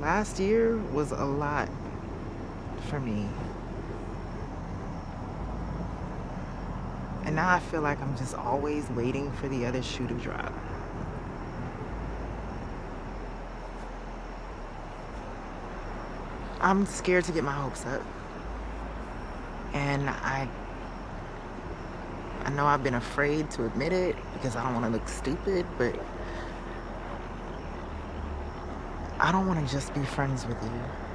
Last year was a lot for me. And now I feel like I'm just always waiting for the other shoe to drop. I'm scared to get my hopes up. And I know I've been afraid to admit it because I don't want to look stupid, but I don't want to just be friends with you.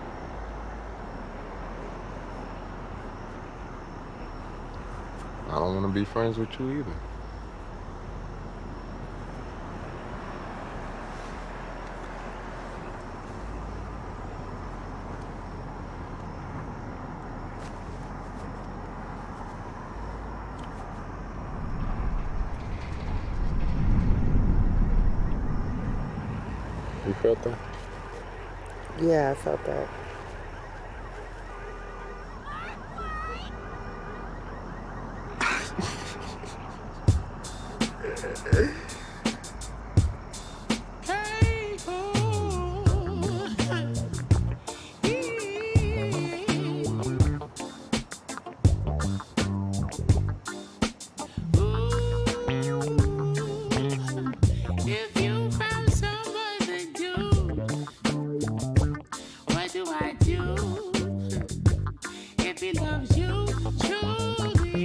I don't want to be friends with you either. You felt that? Yeah, I felt that.